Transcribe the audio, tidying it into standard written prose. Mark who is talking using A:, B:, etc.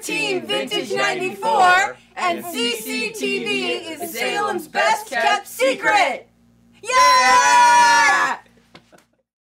A: Team Vintage 94, and CCTV is Salem's best kept secret! Yeah!